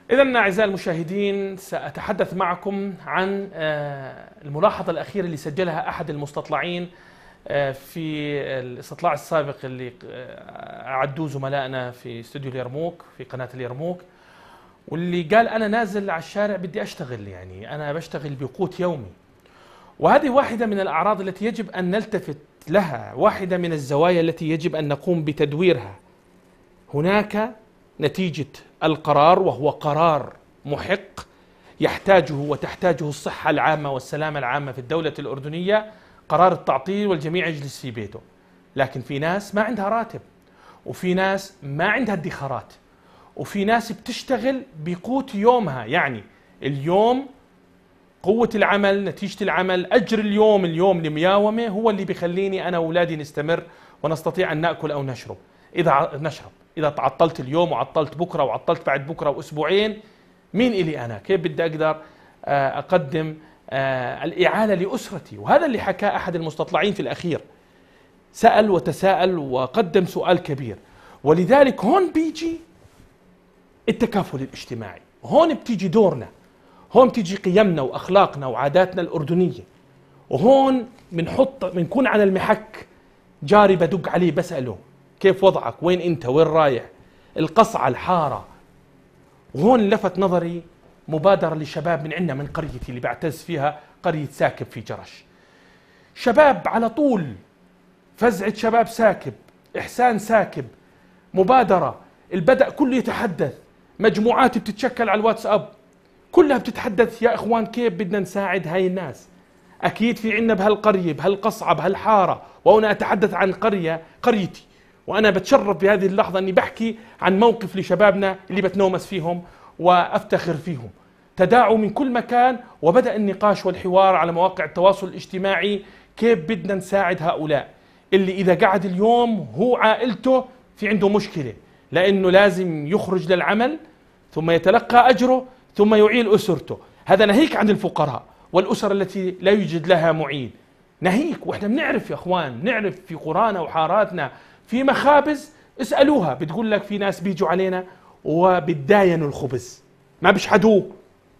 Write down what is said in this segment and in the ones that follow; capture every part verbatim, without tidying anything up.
إذن أعزائي المشاهدين، سأتحدث معكم عن الملاحظة الأخيرة اللي سجلها أحد المستطلعين في الاستطلاع السابق اللي أعدوه زملائنا في استوديو اليرموك في قناة اليرموك، واللي قال أنا نازل على الشارع بدي أشتغل، يعني أنا بشتغل بقوت يومي. وهذه واحدة من الأعراض التي يجب أن نلتفت لها، واحدة من الزوايا التي يجب أن نقوم بتدويرها. هناك نتيجة القرار، وهو قرار محق يحتاجه وتحتاجه الصحة العامة والسلامة العامة في الدولة الأردنية، قرار التعطيل والجميع يجلس في بيته. لكن في ناس ما عندها راتب، وفي ناس ما عندها ادخارات، وفي ناس بتشتغل بقوت يومها. يعني اليوم قوة العمل، نتيجة العمل، أجر اليوم اليوم لمياومة هو اللي بيخليني أنا وأولادي نستمر ونستطيع أن نأكل أو نشرب. إذا نشرب إذا تعطلت اليوم وعطلت بكرة وعطلت بعد بكرة وأسبوعين، مين إلي أنا؟ كيف بدي أقدر أقدم الإعالة لأسرتي؟ وهذا اللي حكاه أحد المستطلعين في الأخير، سأل وتساءل وقدم سؤال كبير. ولذلك هون بيجي التكافل الاجتماعي، هون بتيجي دورنا، هون بتيجي قيمنا وأخلاقنا وعاداتنا الأردنية. وهون بنحط بنكون على المحك، جاري بدق عليه بسأله كيف وضعك؟ وين أنت؟ وين رايح؟ القصعة الحارة. وهون لفت نظري مبادرة لشباب من عندنا من قريتي اللي بعتز فيها، قرية ساكب في جرش. شباب على طول، فزعة شباب ساكب، إحسان ساكب، مبادرة البدء كله يتحدث، مجموعات بتتشكل على الواتساب كلها بتتحدث يا إخوان كيف بدنا نساعد هاي الناس. أكيد في عنا بهالقرية بهالقصعة بهالحارة، وأنا أتحدث عن قرية قريتي، وأنا بتشرف بهذه اللحظة أني بحكي عن موقف لشبابنا اللي بتنومس فيهم وأفتخر فيهم. تداعوا من كل مكان، وبدأ النقاش والحوار على مواقع التواصل الاجتماعي كيف بدنا نساعد هؤلاء اللي إذا قعد اليوم هو عائلته في عنده مشكلة، لأنه لازم يخرج للعمل ثم يتلقى أجره ثم يعيل أسرته. هذا ناهيك عن الفقراء والأسر التي لا يوجد لها معين، ناهيك. وإحنا بنعرف يا أخوان، بنعرف في قرانا وحاراتنا في مخابز، اسألوها بتقول لك في ناس بيجوا علينا وبتداينوا الخبز، ما بيشحدوه.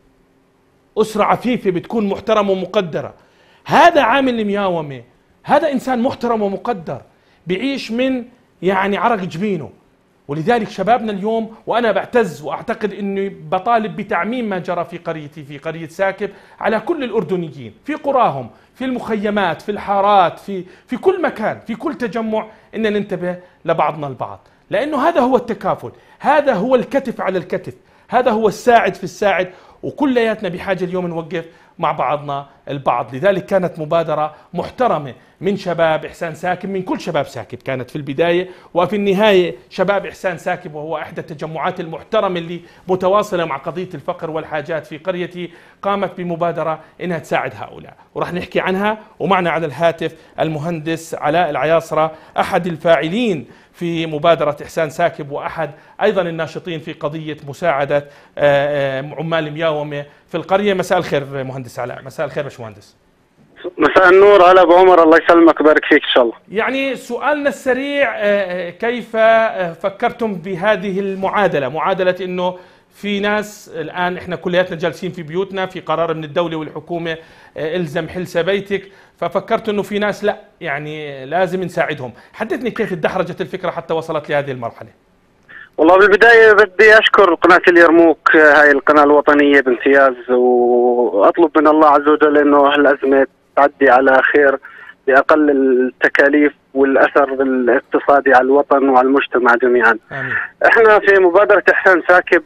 أسرة عفيفة بتكون محترمة ومقدرة. هذا عامل المياومة، هذا إنسان محترم ومقدر بيعيش من يعني عرق جبينه. ولذلك شبابنا اليوم، وأنا بعتز وأعتقد أني بطالب بتعميم ما جرى في قريتي في قرية ساكب على كل الأردنيين في قراهم، في المخيمات، في الحارات، في في كل مكان، في كل تجمع، إن ننتبه لبعضنا البعض، لأنه هذا هو التكافل، هذا هو الكتف على الكتف، هذا هو الساعد في الساعد، وكلياتنا بحاجة اليوم نوقف مع بعضنا البعض. لذلك كانت مبادرة محترمة من شباب إحسان ساكب، من كل شباب ساكب كانت في البداية، وفي النهاية شباب إحسان ساكب وهو إحدى التجمعات المحترمة اللي متواصلة مع قضية الفقر والحاجات في قريتي، قامت بمبادرة إنها تساعد هؤلاء، ورح نحكي عنها. ومعنا على الهاتف المهندس علاء العياصرة، أحد الفاعلين في مبادرة إحسان ساكب، وأحد أيضا الناشطين في قضية مساعدة عمال المياومة في القرية. مساء الخير مهندس علاء. مساء الخير باشمهندس. مساء النور. هلا ابو عمر، الله يسلمك ويبارك فيك ان شاء الله. يعني سؤالنا السريع، كيف فكرتم بهذه المعادلة، معادلة انه في ناس الان احنا كلياتنا جالسين في بيوتنا، في قرار من الدولة والحكومة الزم حلس بيتك، ففكرت انه في ناس لا يعني لازم نساعدهم. حدثني كيف ادحرجت الفكرة حتى وصلت لهذه المرحلة. والله بالبداية بدي أشكر قناة اليرموك، هاي القناة الوطنية بامتياز، وأطلب من الله عز وجل أنه هالأزمة تعدي على خير بأقل التكاليف والأثر الاقتصادي على الوطن وعلى المجتمع جميعا. آمين. احنا في مبادرة إحسان ساكب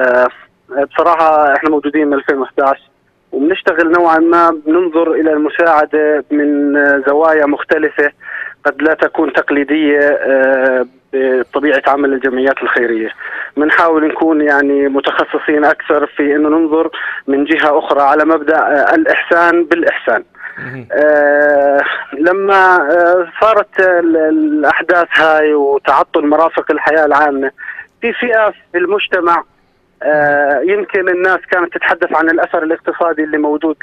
بصراحة احنا موجودين من ألفين وإحدى عشر، وبنشتغل نوعا ما بننظر إلى المساعدة من زوايا مختلفة قد لا تكون تقليدية بطبيعة عمل الجمعيات الخيرية. بنحاول نكون يعني متخصصين أكثر في أنه ننظر من جهة أخرى على مبدأ الإحسان بالإحسان. آه لما آه صارت الأحداث هاي وتعطل مرافق الحياة العامة، في فئة في المجتمع آه يمكن الناس كانت تتحدث عن الأثر الاقتصادي اللي موجود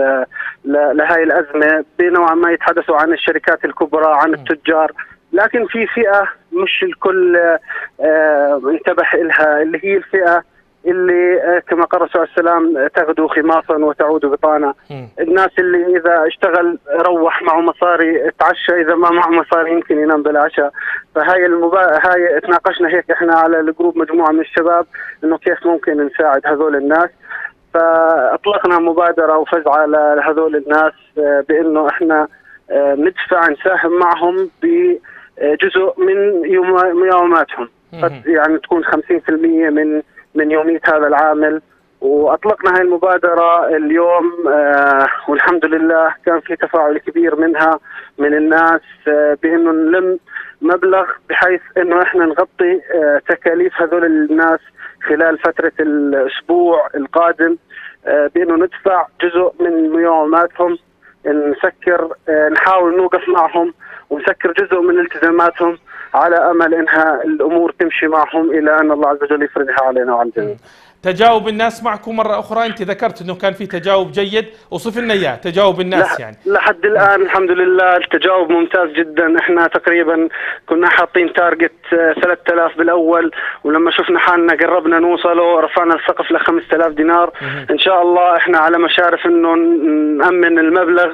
لهاي الأزمة، بنوعا ما يتحدثوا عن الشركات الكبرى، عن التجار، لكن في فئة مش الكل آه انتبه لها، اللي هي الفئة اللي كما قال الرسول عليه السلام تغدو خماصا وتعود بطانا. الناس اللي اذا اشتغل روح معه مصاري تعشى، اذا ما معه مصاري يمكن ينام بالعشاء. فهاي المبا... هاي تناقشنا هيك احنا على الجروب مجموعه من الشباب انه كيف ممكن نساعد هذول الناس. فاطلقنا مبادره وفزعه لهذول الناس بانه احنا ندفع نساهم معهم بجزء من يوماتهم، قد يعني تكون خمسين بالمئة من من يوميه هذا العامل. واطلقنا هاي المبادره اليوم آه والحمد لله كان في تفاعل كبير منها من الناس آه بانه نلم مبلغ بحيث انه احنا نغطي آه تكاليف هذول الناس خلال فتره الاسبوع القادم، آه بانه ندفع جزء من يوماتهم، نسكر آه نحاول نوقف معهم ونسكر جزء من التزاماتهم على امل انها الامور تمشي معهم الى ان الله عز وجل يفرجها علينا وعلى الجميع. تجاوب الناس معكم مرة أخرى، أنت ذكرت أنه كان في تجاوب جيد، وصف لنا إياه تجاوب الناس. يعني لحد الآن الحمد لله التجاوب ممتاز جدا. إحنا تقريبا كنا حاطين تارجت ثلاثة آلاف بالأول، ولما شفنا حالنا قربنا نوصله رفعنا السقف ل خمسة آلاف دينار. إن شاء الله إحنا على مشارف إنه نأمن المبلغ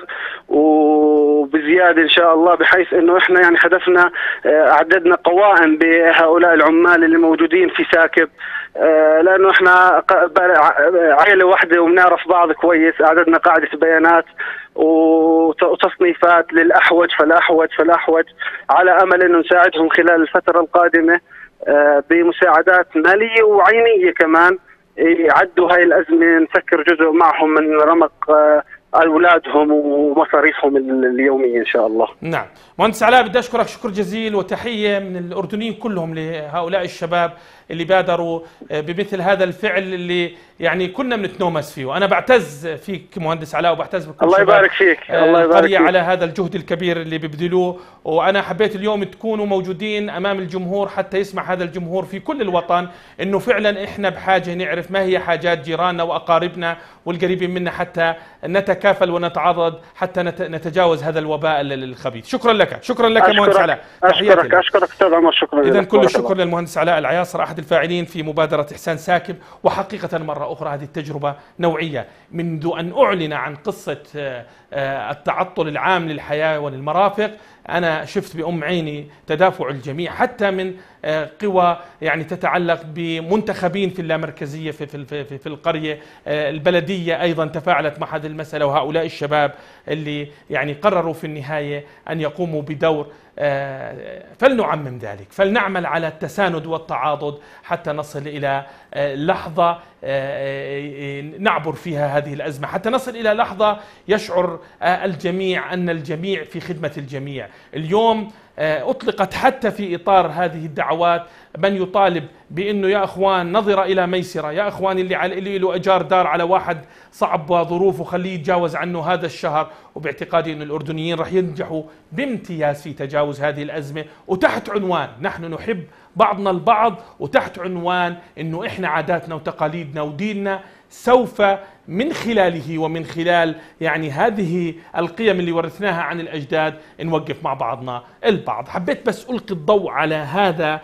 وبزيادة إن شاء الله، بحيث إنه إحنا يعني هدفنا أعددنا قوائم بهؤلاء العمال اللي موجودين في ساكب، لأنه إحنا عائلة واحدة وبنعرف بعض كويس. أعددنا قاعدة بيانات وتصنيفات للأحوج فالأحوج فالأحوج على أمل أنه نساعدهم خلال الفترة القادمة بمساعدات مالية وعينية كمان يعدوا هاي الأزمة، نسكر جزء معهم من رمق أولادهم ومصاريفهم اليومية إن شاء الله. نعم مهندس علاء، بدي أشكرك شكر جزيل وتحية من الأردنيين كلهم لهؤلاء الشباب اللي بادروا بمثل هذا الفعل اللي يعني كنا بنتنومس فيه. وأنا بعتز فيك مهندس علاء وبعتز بكل الله يبارك فيك الله يبارك فيك على هذا الجهد الكبير اللي بيبذلوه. وأنا حبيت اليوم تكونوا موجودين أمام الجمهور حتى يسمع هذا الجمهور في كل الوطن إنه فعلا إحنا بحاجة نعرف ما هي حاجات جيراننا وأقاربنا والقريبين منا حتى نتكافل ونتعاضد حتى نتجاوز هذا الوباء الخبيث. شكرا لك شكرا لك مهندس علاء. أشكرك أشكرك أستاذ عمر. شكرا لك. إذن كل الشكر للمهندس علاء العياصر أحد الفاعلين في مبادرة إحسان ساكب. وحقيقة مرة أخرى هذه التجربة نوعية. منذ أن أعلن عن قصة التعطل العام للحياة وللمرافق أنا شفت بأم عيني تدافع الجميع، حتى من قوى يعني تتعلق بمنتخبين في اللامركزية في, في, في, في القرية. البلدية أيضا تفاعلت مع هذه المسألة، وهؤلاء الشباب اللي يعني قرروا في النهاية أن يقوموا بدور. فلنعمم ذلك، فلنعمل على التساند والتعاضد حتى نصل إلى لحظة نعبر فيها هذه الأزمة، حتى نصل إلى لحظة يشعر الجميع أن الجميع في خدمة الجميع. اليوم أطلقت حتى في إطار هذه الدعوات من يطالب بأنه يا أخوان نظر إلى ميسرة، يا أخوان اللي على اللي له أجار دار على واحد صعب ظروفه خليه يتجاوز عنه هذا الشهر. وباعتقادي أن الأردنيين رح ينجحوا بامتياز في تجاوز هذه الأزمة، وتحت عنوان نحن نحب بعضنا البعض، وتحت عنوان أنه إحنا عاداتنا وتقاليدنا وديننا سوف من خلاله ومن خلال يعني هذه القيم اللي ورثناها عن الأجداد نوقف مع بعضنا البعض. حبيت بس ألقي الضوء على هذا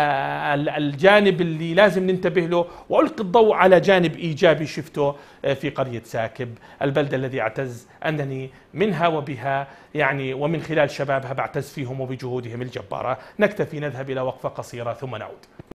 الجانب اللي لازم ننتبه له، وألقي الضوء على جانب إيجابي شفته في قرية ساكب، البلدة الذي أعتز أنني منها وبها يعني ومن خلال شبابها بعتز فيهم وبجهودهم الجبارة. نكتفي، نذهب إلى وقفة قصيرة ثم نعود.